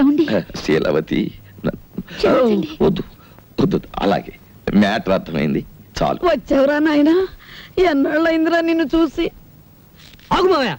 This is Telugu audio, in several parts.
శీలవతి వద్దు వద్దు, అలాగే మ్యాటర్ అర్థమైంది చాలు. వచ్చావురా నాయనా, ఎన్నాళ్ళైందిరా నిన్ను చూసి. ఆగు మావయ్య,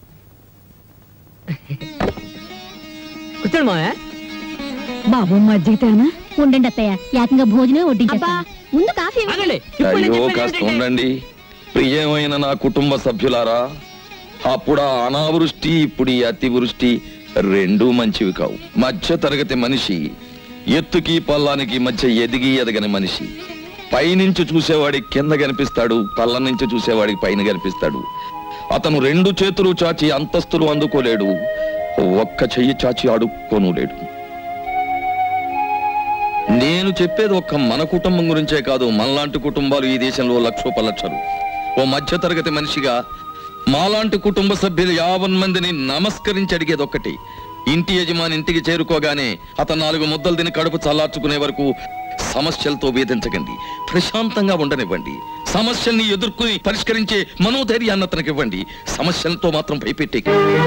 కూర్చోండి మావయ్య. బాబు మజ్జిగతేనా? ఉండండి అత్తయ్య, ఏకంగా భోజనం వడ్డించా. ముందు కాఫీ. అయ్యో కాస్త ఉండండి. ప్రియమైన నా కుటుంబ సభ్యులారా, అప్పుడా అనావృష్టి, ఇప్పుడు ఈ అతివృష్టి రెండూ మంచివి కావు. మధ్య తరగతి మనిషి ఎత్తుకి పల్లానికి మధ్య ఎదిగి ఎదగని మనిషి. పైనుంచి చూసేవాడికి కింద కనిపిస్తాడు, పల్ల నుంచి చూసేవాడికి పైన కనిపిస్తాడు. అతను రెండు చేతులు చాచి అంతస్తులు అందుకోలేడు, ఒక్క చెయ్యి చాచి అడుక్కోనులేడు. నేను చెప్పేది ఒక్క మన కుటుంబం గురించే కాదు, మనలాంటి కుటుంబాలు ఈ దేశంలో లక్షోపలక్షలు. ఓ మధ్య తరగతి మనిషిగా మాలాంటి కుటుంబ సభ్యులు 50 మందిని నమస్కరించి అడిగేది ఒక్కటి: ఇంటి యజమాని ఇంటికి చేరుకోగానే అతను 4 ముద్దలు తిని కడుపు చల్లార్చుకునే వరకు సమస్యలతో వేధించకండి, ప్రశాంతంగా ఉండనివ్వండి. సమస్యల్ని ఎదుర్కొని పరిష్కరించే మనోధైర్యాన్ని అతనికి ఇవ్వండి, సమస్యలతో మాత్రం భయపెట్టే.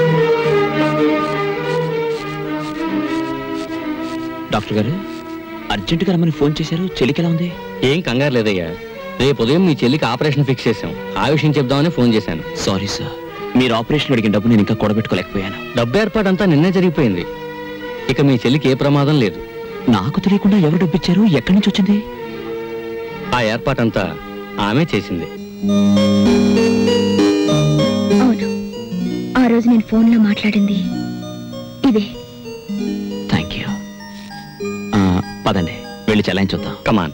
డాక్టర్ గారు అర్జెంటుగా రమ్మని ఫోన్ చేశారు. చెల్లికి ఎలా ఉంది? ఏం కంగారు లేదయ్యా, రేపు ఉదయం మీ చెల్లికి ఆపరేషన్ ఫిక్స్ చేశాం. ఆ విషయం చెప్దామని ఫోన్ చేశాను. సారీ సార్, మీరు ఆపరేషన్ అడిగిన డబ్బు నేను ఇంకా కూడబెట్టుకోలేకపోయాను. డబ్బు ఏర్పాటంతా నిన్నే జరిగిపోయింది. ఇక మీ చెల్లికి ఏ ప్రమాదం లేదు. నాకు తెలియకుండా ఎవరు డబ్బు ఇచ్చారు? ఎక్కడి నుంచి వచ్చింది? ఆ ఏర్పాటంతా ఆమె చేసింది. అవును, ఆ రోజు నేను ఫోన్లో మాట్లాడింది ఇదే. Thank you. పదండి వెళ్ళి చెలాయించొద్దాం. కమాన్.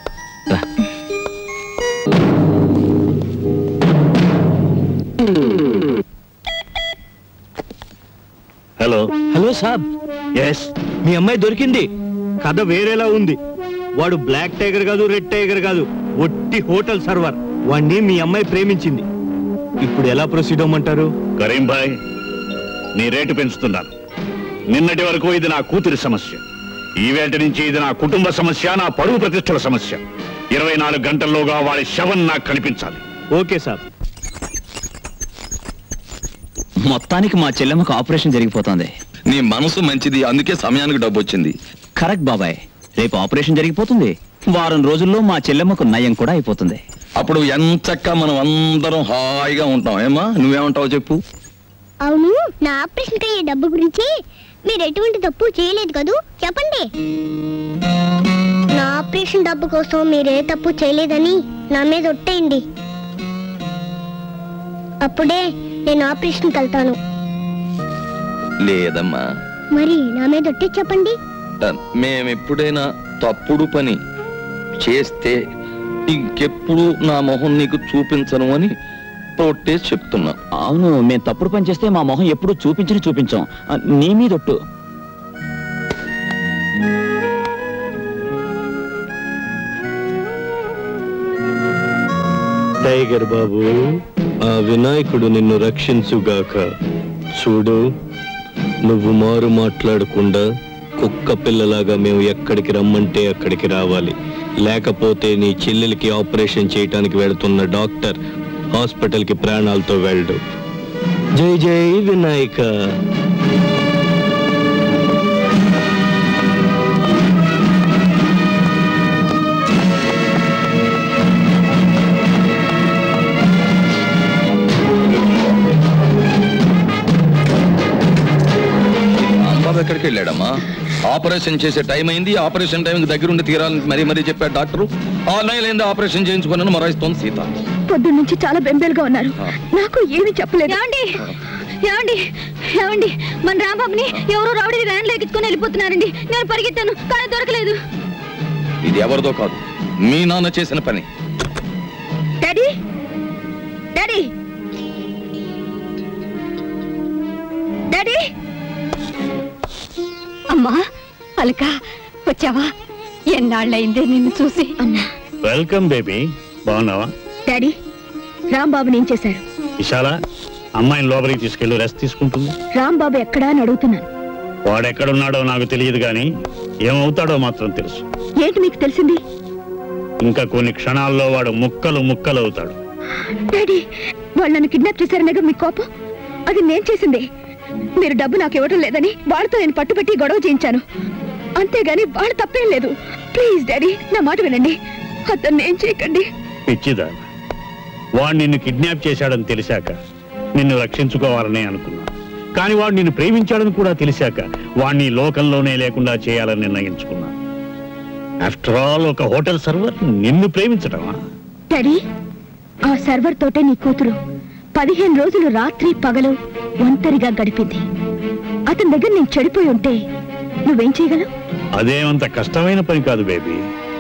హలో హలో సాబ్. ఎస్, మీ అమ్మాయి దొరికింది. కథ వేరేలా ఉంది. వాడు బ్లాక్ టైగర్ కాదు, రెడ్ టైగర్ కాదు, ఒట్టి హోటల్ సర్వర్. వాణ్ణి మీ అమ్మాయి ప్రేమించింది. ఇప్పుడు ఎలా ప్రొసీడ్ అవ్వమంటారు? కరీం భాయ్, నీ రేటు పెంచుతున్నాను. నిన్నటి వరకు ఇది నా కూతురి సమస్య, ఈవేళ నుంచి ఇది నా కుటుంబ సమస్య, నా పరువు ప్రతిష్టల సమస్య. 24 గంటల్లోగా వాడి శవం నాకు కనిపించాలి. ఓకే సాబ్. మొత్తానికి మా చెల్లెమ్మకు ఆపరేషన్ జరిగిపోతుంది. నీ మనసు మంచిది, అందుకే సమయానికి డబ్బు వచ్చింది. కరెక్ట్ బాబాయ్, రేపు ఆపరేషన్ జరిగిపోతుంది. వారం రోజుల్లో మా చెల్లెమ్మకు నయం కూడా అయిపోతుంది. అప్పుడు ఎంచక్కా మనం అందరం హాయిగా ఉంటాం. ఏమా, నువ్వేమంటావు చెప్పు. అవును, నా ఆపరేషన్ అయ్యే డబ్బు గురించి మీరు ఎటువంటి తప్పు చేయలేదు కదూ, చెప్పండి. నా ఆపరేషన్ డబ్బు కోసం మీరే తప్పు చేయలేదని నా మీద ఒట్టేయండి. అప్పుడే నేను ఆపరేషన్కి వెళ్తాను. లేదమ్మా. మరి నా మీద ఒట్టే చెప్పండి. మేమెప్పుడైనా తప్పుడు పని చేస్తే ఇంకెప్పుడు నా మొహం నీకు చూపించను అని తోటే చెప్తున్నా. అవును, మేము తప్పుడు పని చేస్తే మా మొహం ఎప్పుడు చూపించం. నీ మీదొట్టు. టైగర్ బాబు, ఆ వినాయకుడు నిన్ను రక్షించుగాక. చూడు, నువ్వు మారు మాట్లాడకుండా కుక్క పిల్లలాగా మేము ఎక్కడికి రమ్మంటే అక్కడికి రావాలి. లేకపోతే నీ చెల్లెలికి ఆపరేషన్ చేయటానికి వెళుతున్న డాక్టర్ హాస్పిటల్కి ప్రాణాలతో వెళ్ళడు. జై జై వినాయక. ఎక్కడికి వెళ్ళాడమ్మా? ఆపరేషన్ చేసే టైం అయింది, ఆపరేషన్ టైంకి దగ్గరుండి తీరాలని మరీ చెప్పాడు డాక్టరు. 6 నెలలైంది ఆపరేషన్ చేయించుకున్నాను మరాయిస్తోంది సీత. పొద్దున్న నుంచి చాలా బెంబేలుగా ఉన్నారు, నాకు ఏమీ చెప్పలేదు. ఏమండి, మన రాంబాబుని ఎవరో రౌడీ వ్యాన్ లో ఎక్కించుకొని వెళ్ళిపోతున్నారండి. నేను పరిగెత్తాను కానీ దొరకలేదు. ఇది ఎవరిదో కాదు, మీ నాన్న చేసిన పని. Daddy, daddy, daddy. అమ్మా అలక, వచ్చావా? ఎన్నాళ్ళైందే నిన్ను చూసి. అన్నా, వెల్కమ్ బేబీ. బాగున్నావా? డాడీ, రాంబాబుని ఏం చేశారు? విశాల, అమ్మాయిని లోపలికి తీసుకెళ్ళి రెస్ట్ తీసుకుంటుంది. రాంబాబు ఎక్కడా అని అడుగుతున్నాను. వాడెక్కడున్నాడో నాకు తెలియదు గాని ఏమవుతాడో మాత్రం తెలుసు. ఏంటి మీకు తెలిసింది? ఇంకా కొన్ని క్షణాల్లో వాడు ముక్కలు అవుతాడు. డాడీ, వాళ్ళు నన్ను కిడ్నాప్ చేశారనగా మీ కోపం? అది నేను చేసింది. మీరు డబ్బు నాకు ఇవ్వడం లేదని వాళ్ళతో నేను పట్టుబట్టి గొడవ చేయించాను. అంతేగాని వాళ్ళు తప్పేం లేదు. ప్లీజ్ డాడీ, నా మాట వినండి. అతన్ని ఏం చేయకండి. పిచ్చిదా, వాడు నిన్ను కిడ్నాప్ చేశాడని తెలిసాక నిన్ను రక్షించుకోవాలని అనుకున్నా. కానీ వాడు నిన్ను ప్రేమించాడని కూడా తెలిసాక వాడిని లోకంలోనే లేకుండా చేయాలని నిర్ణయించుకున్నా. ఆఫ్టర్ ఆల్ ఒక హోటల్ సర్వర్ నిన్ను ప్రేమించడమా? డాడీ, ఆ సర్వర్ తోటే నీ కూతురు 15 రోజులు రాత్రి పగలు ఒంటరిగా గడిపింది. అతని దగ్గర నేను చెడిపోయి ఉంటే నువ్వేం చేయగలవు? అదేమంత కష్టమైన పని కాదు బేబీ.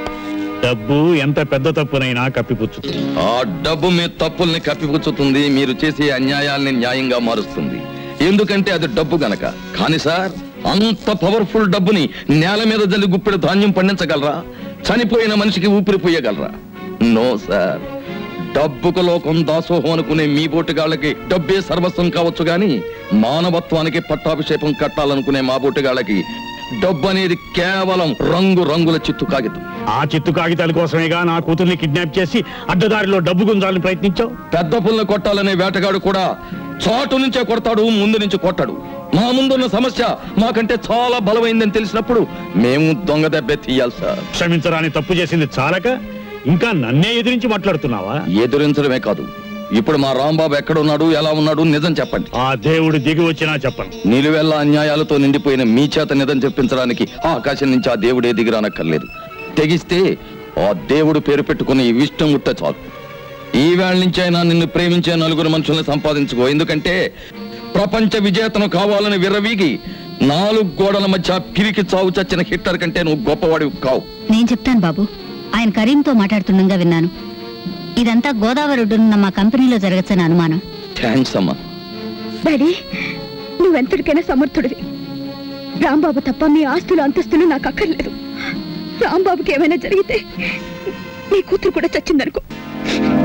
డబ్బు ఎంత పెద్ద తప్పునైనా కప్పిపుచ్చుతుంది. ఆ డబ్బు మీ తప్పుల్ని కప్పిపుచ్చుతుంది, మీరు చేసే అన్యాయాల్ని న్యాయంగా మారుస్తుంది. ఎందుకంటే అది డబ్బు గనక. కానీ సార్, అంత పవర్ఫుల్ డబ్బుని నేల మీద జల్లి గుప్పెడు ధాన్యం పండించగలరా? చనిపోయిన మనిషికి ఊపిరిపోయగలరా? No sir. డబ్బుకు లోకం దాసోహం అనుకునే మీ బోటుగాళ్ళకి డబ్బే సర్వస్వం కావచ్చు గాని మానవత్వానికి పట్టాభిషేకం కట్టాలనుకునే మా బోటుగాళ్ళకి డబ్బు అనేది కేవలం రంగుల చిత్తు కాగితం. ఆ చిత్తు కాగితాల కోసమేగా నా కూతుర్ని కిడ్నాప్ చేసి అడ్డదారిలో డబ్బు గుంజాలని ప్రయత్నించావు. పెద్ద పుల్ని కొట్టాలనే వేటగాడు కూడా చాటు నుంచే కొడతాడు, ముందు నుంచి కొట్టాడు. మా ముందున్న సమస్య మాకంటే చాలా బలమైందని తెలిసినప్పుడు మేము దొంగ దెబ్బే తీయాలి సార్. క్షమించరాని తప్పు చేసింది చాలక ఇంకా నన్నే ఎదిరించి మాట్లాడుతున్నావా? ఎదురించడమే కాదు, ఇప్పుడు మా రాంబాబు ఎక్కడున్నాడు, ఎలా ఉన్నాడు, నిజం చెప్పండి. ఆ దేవుడు దిగి వచ్చినా చెప్పను. నిలువెల్లా అన్యాయాలతో నిండిపోయిన మీ చేత నిజం చెప్పించడానికి ఆకాశం నుంచి ఆ దేవుడే దిగిరానక్కర్లేదు. తెగిస్తే ఆ దేవుడు పేరు పెట్టుకుని ఇష్టం ఉంటే చాలు. ఈ వేళ నుంచైనా నిన్ను ప్రేమించే 4 మనుషుల్ని సంపాదించుకో. ఎందుకంటే ప్రపంచ విజేతను కావాలని విర్రవీగి 4 గోడల మధ్య పిరికి చావు చచ్చిన హిట్లర్ కంటే నువ్వు గొప్పవాడివి కావు. నేను చెప్తాను బాబు. ఆయన కరీంతో మాట్లాడుతుండగా విన్నాను. ఇదంతా గోదావరి ఒడ్డునున్న మా కంపెనీలో జరగచ్చని అనుమానం. థ్యాంక్స్ అమ్మా. డాడీ, నువ్వెంతటికైనా సమర్థుడివి. రాంబాబు తప్ప మీ ఆస్తులు అంతస్తులు నాకు అక్కర్లేదు. రాంబాబుకి ఏమైనా జరిగితే నీ కూతురు కూడా చచ్చిందనుకో.